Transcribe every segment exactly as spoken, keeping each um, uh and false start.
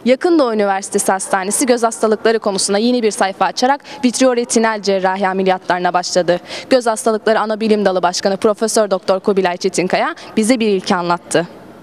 Yakın Doğu Üniversitesi Hastanesi göz hastalıkları konusunda yeni bir sayfa açarak vitreoretinal cerrahi ameliyatlarına başladı. Göz hastalıkları ana bilim dalı başkanı Profesör Doktor Kubilay Çetinkaya bize bir ilki anlattı.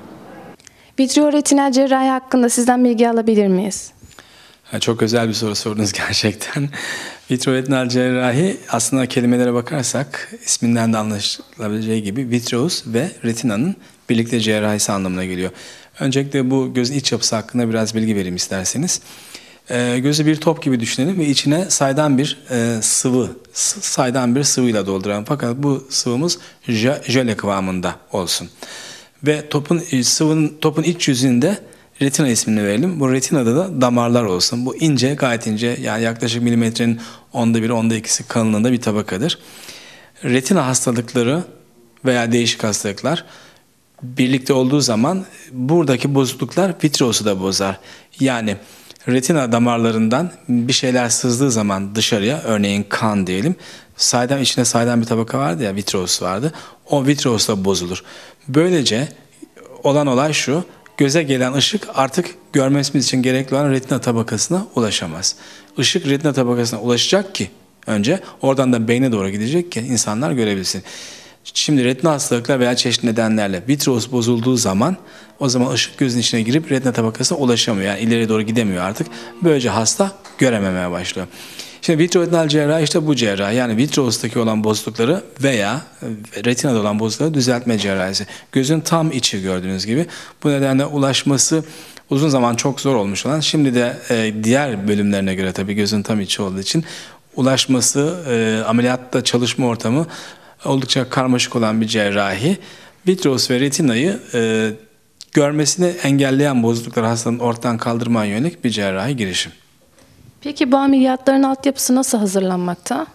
Vitreoretinal cerrahi hakkında sizden bilgi alabilir miyiz? Çok özel bir soru sordunuz gerçekten. Vitreoretinal cerrahi aslında kelimelere bakarsak isminden de anlaşılabileceği gibi vitreus ve retinanın birlikte cerrahisi anlamına geliyor. Öncelikle bu gözün iç yapısı hakkında biraz bilgi vereyim isterseniz. E, gözü bir top gibi düşünelim ve içine saydam bir e, sıvı, saydam bir sıvıyla dolduralım. Fakat bu sıvımız jöle kıvamında olsun. Ve topun sıvının topun iç yüzünde retina ismini verelim. Bu retinada da damarlar olsun. Bu ince, gayet ince, yani yaklaşık milimetrenin onda biri, onda ikisi kalınlığında bir tabakadır. Retina hastalıkları veya değişik hastalıklar birlikte olduğu zaman buradaki bozukluklar vitreosu da bozar. Yani retina damarlarından bir şeyler sızdığı zaman dışarıya, örneğin kan diyelim, saydam, içine saydam bir tabaka vardı ya, vitreos vardı. O vitreos da bozulur. Böylece olan olay şu: göze gelen ışık artık görmemiz için gerekli olan retina tabakasına ulaşamaz. Işık retina tabakasına ulaşacak ki önce, oradan da beyne doğru gidecek ki insanlar görebilsin. Şimdi retina hastalıklar veya çeşitli nedenlerle vitreos bozulduğu zaman, o zaman ışık gözün içine girip retina tabakasına ulaşamıyor. Yani ileriye doğru gidemiyor artık. Böylece hasta görememeye başlıyor. Şimdi vitreoretinal cerrahi işte bu cerrahi, yani vitreostaki olan bozuklukları veya retinada olan bozuklukları düzeltme cerrahisi. Gözün tam içi gördüğünüz gibi. Bu nedenle ulaşması uzun zaman çok zor olmuş olan, şimdi de e, diğer bölümlerine göre tabii gözün tam içi olduğu için ulaşması, e, ameliyatta çalışma ortamı oldukça karmaşık olan bir cerrahi. Vitreos ve retinayı e, görmesini engelleyen bozuklukları hastanın ortadan kaldırmaya yönelik bir cerrahi girişim. Peki bu ameliyatların altyapısı nasıl hazırlanmakta?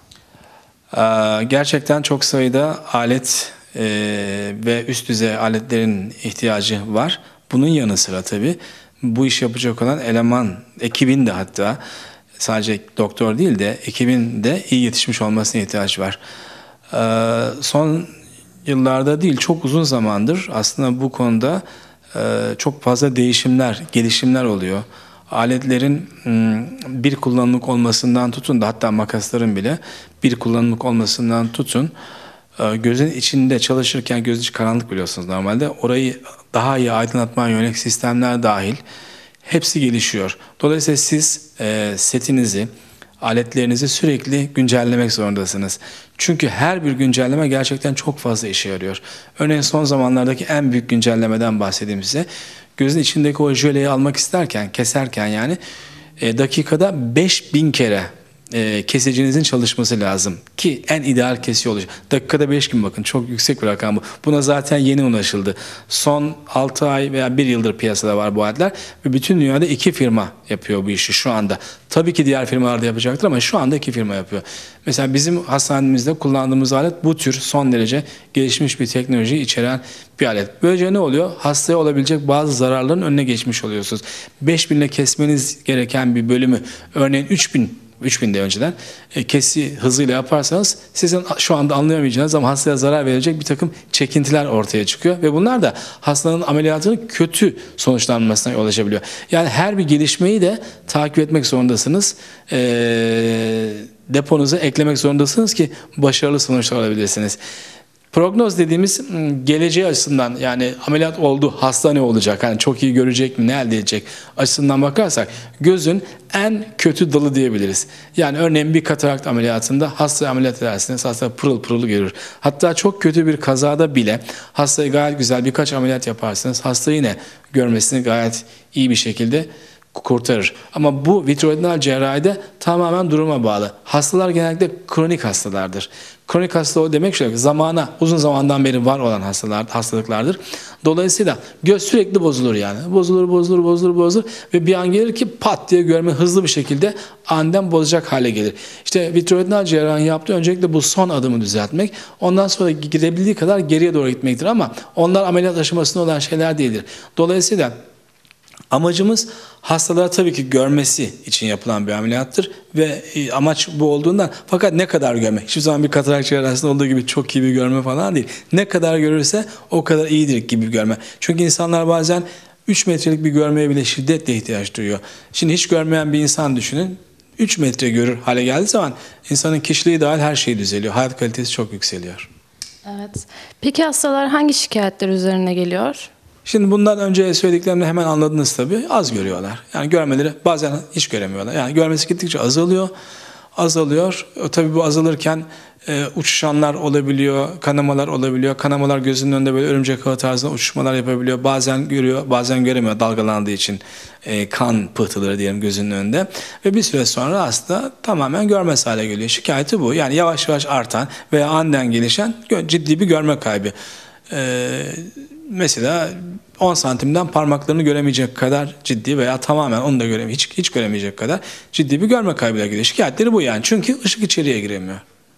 Ee, gerçekten çok sayıda alet e, ve üst düzey aletlerin ihtiyacı var. Bunun yanı sıra tabii bu iş yapacak olan eleman, ekibin de, hatta sadece doktor değil de ekibin de iyi yetişmiş olmasına ihtiyaç var. Ee, son yıllarda değil, çok uzun zamandır aslında bu konuda e, çok fazla değişimler, gelişimler oluyor. Aletlerin bir kullanımlık olmasından tutun da, hatta makasların bile bir kullanımlık olmasından tutun, gözün içinde çalışırken, göz içi karanlık biliyorsunuz normalde, orayı daha iyi aydınlatmaya yönelik sistemler dahil hepsi gelişiyor. Dolayısıyla siz setinizi, aletlerinizi sürekli güncellemek zorundasınız. Çünkü her bir güncelleme gerçekten çok fazla işe yarıyor. Örneğin son zamanlardaki en büyük güncellemeden bahsedeyim size. Gözün içindeki o jöleyi almak isterken, keserken yani e, dakikada beş bin kere e, kesicinizin çalışması lazım ki en ideal kesiyor olacak. Dakikada beş bin, bakın çok yüksek bir rakam bu. Buna zaten yeni ulaşıldı. Son altı ay veya bir yıldır piyasada var bu aletler ve bütün dünyada iki firma yapıyor bu işi şu anda. Tabii ki diğer firmalar da yapacaktır ama şu anda iki firma yapıyor. Mesela bizim hastanemizde kullandığımız alet bu tür son derece gelişmiş bir teknolojiyi içeren bir alet. Böylece ne oluyor? Hastaya olabilecek bazı zararların önüne geçmiş oluyorsunuz. beş bin ile kesmeniz gereken bir bölümü, örneğin üç bin üç binde önceden e, kesi hızıyla yaparsanız sizin şu anda anlayamayacağınız ama hastaya zarar verecek bir takım çekintiler ortaya çıkıyor ve bunlar da hastanın ameliyatının kötü sonuçlanmasına yol açabiliyor. Yani her bir gelişmeyi de takip etmek zorundasınız. E, deponuza eklemek zorundasınız ki başarılı sonuçlar alabilirsiniz. Prognoz dediğimiz geleceği açısından, yani ameliyat oldu, hasta ne olacak, yani çok iyi görecek mi, ne elde edecek açısından bakarsak gözün en kötü dalı diyebiliriz. Yani örneğin bir katarakt ameliyatında hastayı ameliyat edersiniz, hasta pırıl pırıl görür. Hatta çok kötü bir kazada bile hastayı gayet güzel birkaç ameliyat yaparsınız, hastayı yine görmesini gayet iyi bir şekilde kurtarır. Ama bu vitreoretinal cerrahide tamamen duruma bağlı. Hastalar genellikle kronik hastalardır. Kronik hastalığı demek şu, zamana, uzun zamandan beri var olan hastalar, hastalıklardır. Dolayısıyla göz sürekli bozulur yani. Bozulur, bozulur, bozulur, bozulur ve bir an gelir ki pat diye görme hızlı bir şekilde aniden bozacak hale gelir. İşte vitreoretinal cerrahi yaptığı öncelikle bu son adımı düzeltmek. Ondan sonra gidebildiği kadar geriye doğru gitmektir ama onlar ameliyat aşamasında olan şeyler değildir. Dolayısıyla amacımız hastalara tabii ki görmesi için yapılan bir ameliyattır ve amaç bu olduğundan, fakat ne kadar görmek? Hiçbir zaman bir katarak cerrahisinde olduğu gibi çok iyi bir görme falan değil. Ne kadar görürse o kadar iyidir gibi bir görme. Çünkü insanlar bazen üç metrelik bir görmeye bile şiddetle ihtiyaç duyuyor. Şimdi hiç görmeyen bir insan düşünün. üç metre görür hale geldiği zaman insanın kişiliği dahil her şey düzeliyor. Hayat kalitesi çok yükseliyor. Evet. Peki hastalar hangi şikayetler üzerine geliyor? Şimdi bundan önce söylediklerimde hemen anladınız tabii. Az görüyorlar. Yani görmeleri bazen hiç göremiyorlar. Yani görmesi gittikçe azalıyor. Azalıyor. O, tabii bu azalırken e, uçuşanlar olabiliyor, kanamalar olabiliyor. Kanamalar gözünün önünde böyle örümcek ağı tarzında uçuşmalar yapabiliyor. Bazen görüyor, bazen göremiyor dalgalandığı için e, kan pıhtıları diyelim gözünün önünde. Ve bir süre sonra hasta tamamen görmez hale geliyor. Şikayeti bu. Yani yavaş yavaş artan veya aniden gelişen ciddi bir görme kaybı. Ee, mesela on santimden parmaklarını göremeyecek kadar ciddi veya tamamen onu da göremeyecek, hiç, hiç göremeyecek kadar ciddi bir görme kaybıyla geliyor. Şikayetleri bu yani. Çünkü ışık içeriye giremiyor.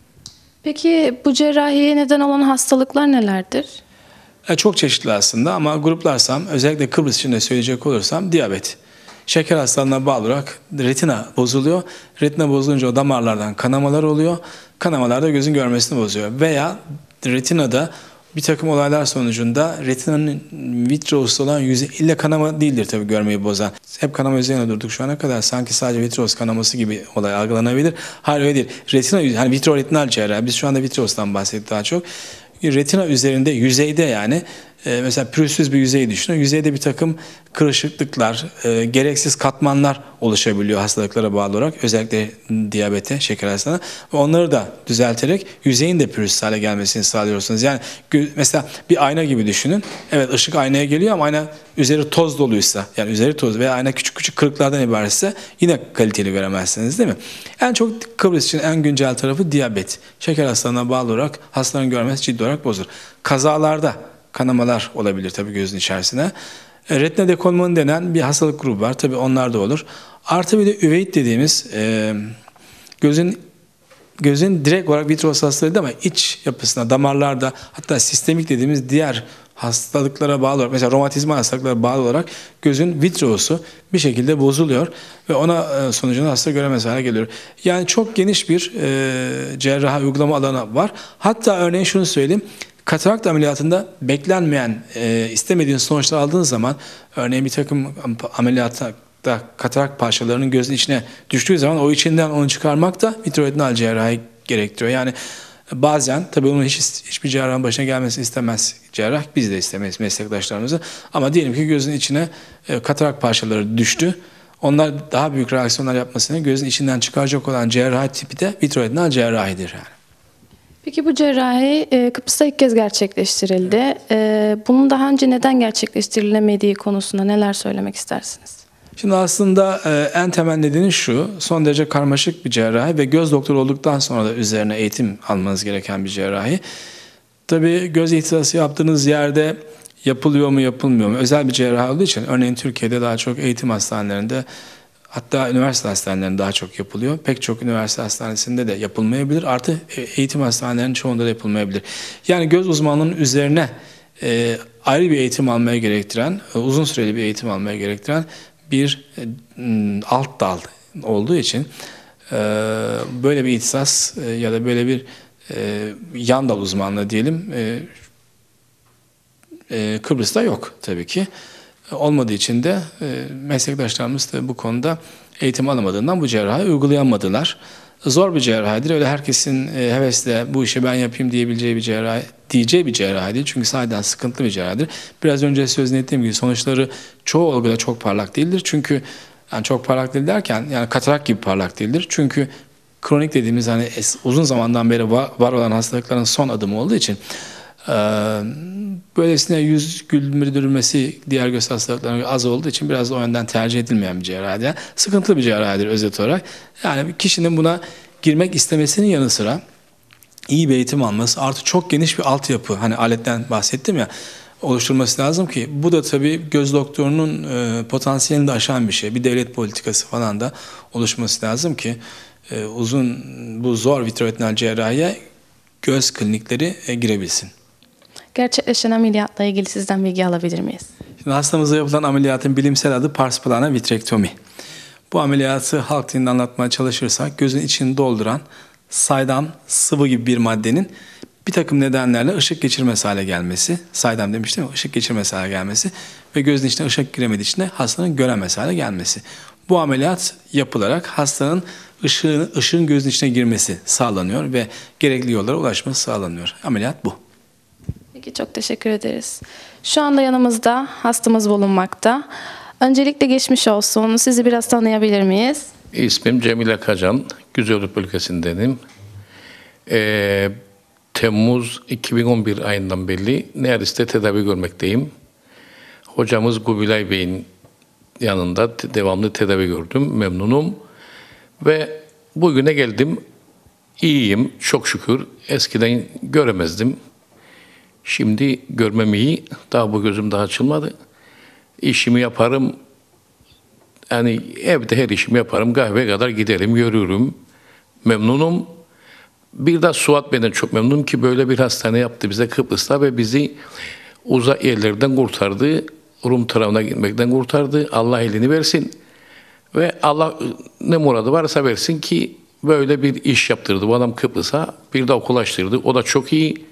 Peki bu cerrahiye neden olan hastalıklar nelerdir? E, çok çeşitli aslında ama gruplarsam özellikle Kıbrıs için de söyleyecek olursam diyabet. Şeker hastalığına bağlı olarak retina bozuluyor. Retina bozulunca o damarlardan kanamalar oluyor. Kanamalar da gözün görmesini bozuyor. Veya retinada bir takım olaylar sonucunda retinanın vitreosu olan yüzey illa kanama değildir tabii görmeyi bozan. Hep kanama üzerine durduk şu ana kadar. Sanki sadece vitreos kanaması gibi olay algılanabilir. Hayır öyle değil. Retina, hani vitreoretinal cerrahi. Biz şu anda vitreostan bahsettik daha çok. Retina üzerinde, yüzeyde yani e, mesela pürüzsüz bir yüzey düşünün. Yüzeyde bir takım kırışıklıklar, e, gereksiz katmanlar oluşabiliyor hastalıklara bağlı olarak. Özellikle diyabete, şeker hastalığına. Ve onları da düzelterek yüzeyin de pürüzsüz hale gelmesini sağlıyorsunuz. Yani mesela bir ayna gibi düşünün. Evet, ışık aynaya geliyor ama ayna üzeri toz doluysa, yani üzeri toz veya ayna küçük küçük kırıklardan ibaretse yine kaliteli göremezsiniz, değil mi? En çok Kıbrıs için en güncel tarafı diyabet. Şeker hastalığına bağlı olarak hastaların görmesi ciddi olarak bozulur. Kazalarda kanamalar olabilir tabii gözün içerisine. E, retina dekolmanı denen bir hastalık grubu var. Tabii onlar da olur. Artı bir de üveit dediğimiz e, gözün gözün direkt olarak vitreos hastalığı değil ama iç yapısına, damarlarda, hatta sistemik dediğimiz diğer hastalıklara bağlı olarak, mesela romatizma hastalıklara bağlı olarak gözün vitreosu bir şekilde bozuluyor ve ona sonucunda hasta göremez hale geliyor. Yani çok geniş bir e, cerrahi uygulama alanı var. Hatta örneğin şunu söyleyeyim. Katarakt ameliyatında beklenmeyen, e, istemediğin sonuçlar aldığın zaman, örneğin bir takım ameliyatta da katarak parçalarının gözün içine düştüğü zaman o içinden onu çıkarmak da vitreoretinal cerrahi gerektiriyor. Yani bazen tabii onun hiç, hiçbir cerrahın başına gelmesini istemez cerrah. Biz de istemeyiz meslektaşlarımızı. Ama diyelim ki gözün içine e, katarak parçaları düştü. Onlar daha büyük reaksiyonlar yapmasını gözün içinden çıkaracak olan cerrahi tipi de vitreoretinal cerrahidir yani. Peki bu cerrahi e, Kıbrıs'ta ilk kez gerçekleştirildi. E, bunun daha önce neden gerçekleştirilemediği konusunda neler söylemek istersiniz? Şimdi aslında e, en temel nedeni şu, son derece karmaşık bir cerrahi ve göz doktoru olduktan sonra da üzerine eğitim almanız gereken bir cerrahi. Tabii göz ihtisası yaptığınız yerde yapılıyor mu yapılmıyor mu? Özel bir cerrahi olduğu için, örneğin Türkiye'de daha çok eğitim hastanelerinde, hatta üniversite hastanelerinde daha çok yapılıyor. Pek çok üniversite hastanesinde de yapılmayabilir. Artı eğitim hastanelerinin çoğunda da yapılmayabilir. Yani göz uzmanlığının üzerine e, ayrı bir eğitim almaya gerektiren, uzun süreli bir eğitim almaya gerektiren bir e, alt dal olduğu için e, böyle bir ihtisas e, ya da böyle bir e, yan dal uzmanlığı diyelim e, e, Kıbrıs'ta yok tabii ki. Olmadığı için de e, meslektaşlarımız da bu konuda eğitim alamadığından bu cerrahi uygulayamadılar. Zor bir cerrahidir. Öyle herkesin e, hevesle bu işi ben yapayım diyebileceği bir cerrahi, diyeceği bir cerrahi değil. Çünkü sahiden sıkıntılı bir cerrahidir. Biraz önce sözünü ettiğim gibi sonuçları çoğu olguda çok parlak değildir. Çünkü yani çok parlak değil derken yani katarak gibi parlak değildir. Çünkü kronik dediğimiz hani uzun zamandan beri var, var olan hastalıkların son adımı olduğu için e, böylesine yüz güldürmesi diğer göz hastalıklarına az olduğu için biraz da o yönden tercih edilmeyen bir cerrahi. Sıkıntılı bir cerrahidir özet olarak. Yani kişinin buna girmek istemesinin yanı sıra iyi bir eğitim alması, artı çok geniş bir altyapı, hani aletten bahsettim ya, oluşturması lazım ki bu da tabii göz doktorunun e, potansiyelini de aşan bir şey. Bir devlet politikası falan da oluşması lazım ki e, uzun bu zor vitreoretinal cerrahiye göz klinikleri e, girebilsin. Gerçekleşen ameliyatla ilgili sizden bilgi alabilir miyiz? Şimdi hastamıza yapılan ameliyatın bilimsel adı pars plana vitrektomi. Bu ameliyatı halk dilinde anlatmaya çalışırsak gözün içini dolduran saydam sıvı gibi bir maddenin bir takım nedenlerle ışık geçirmez hale gelmesi, saydam demiştim ya, ışık geçirmez hale gelmesi ve gözün içine ışık giremediği için de hastanın göremez hale gelmesi. Bu ameliyat yapılarak hastanın ışığın, ışığın gözün içine girmesi sağlanıyor ve gerekli yollara ulaşması sağlanıyor. Ameliyat bu. Peki çok teşekkür ederiz. Şu anda yanımızda hastamız bulunmakta. Öncelikle geçmiş olsun. Sizi biraz tanıyabilir miyiz? İsmim Cemile Kacan, Güzellik bölgesindenim. Ee, Temmuz iki bin on bir ayından beri Nearis'te tedavi görmekteyim. Hocamız Kubilay Bey'in yanında te- devamlı tedavi gördüm, memnunum. Ve bugüne geldim, iyiyim çok şükür. Eskiden göremezdim. Şimdi görmem iyi, daha bu gözüm daha açılmadı. İşimi yaparım, yani evde her işimi yaparım, kahveye kadar giderim, yürürüm, memnunum. Bir de Suat Bey'den çok memnunum ki böyle bir hastane yaptı bize Kıbrıs'ta ve bizi uzak yerlerden kurtardı. Rum tarafına gitmekten kurtardı. Allah elini versin. Ve Allah ne muradı varsa versin ki böyle bir iş yaptırdı bu adam Kıbrıs'a. Bir de okul açtırdı. O da çok iyi.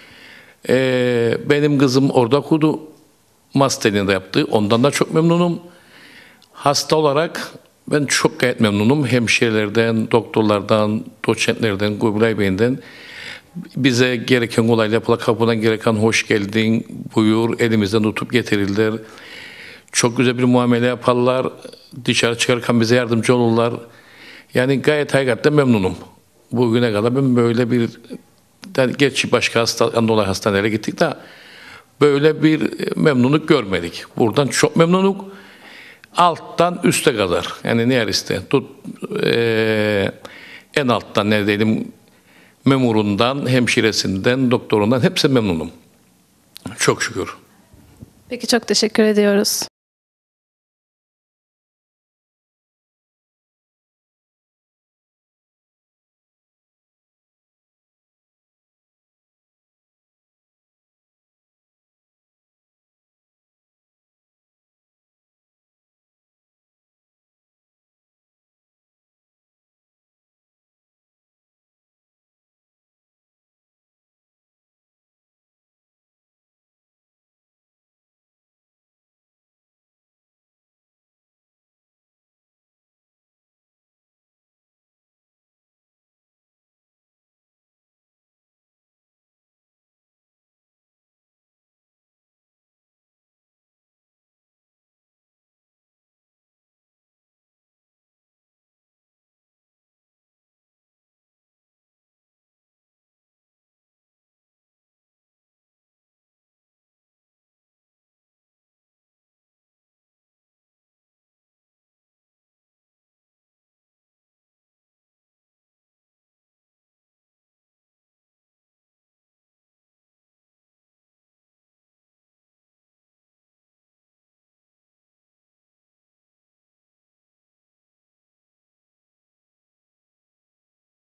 Ee, benim kızım orada okudu. Masterini de yaptı. Ondan da çok memnunum. Hasta olarak ben çok gayet memnunum. Hemşirelerden, doktorlardan, doçentlerden, Kubilay Bey'den. Bize gereken kolayla yapılan kapıdan gereken hoş geldin, buyur, elimizden tutup getirirler. Çok güzel bir muamele yaparlar. Dışarı çıkarken bize yardımcı olurlar. Yani gayet hakikaten memnunum. Bugüne kadar ben böyle bir, yani geç başka hasta, Anadolu hastanelere gittik de böyle bir memnunluk görmedik. Buradan çok memnunum. Alttan üste kadar. Yani Nearis'te tut e, en alttan ne diyelim memurundan, hemşiresinden, doktorundan hepsi memnunum. Çok şükür. Peki çok teşekkür ediyoruz.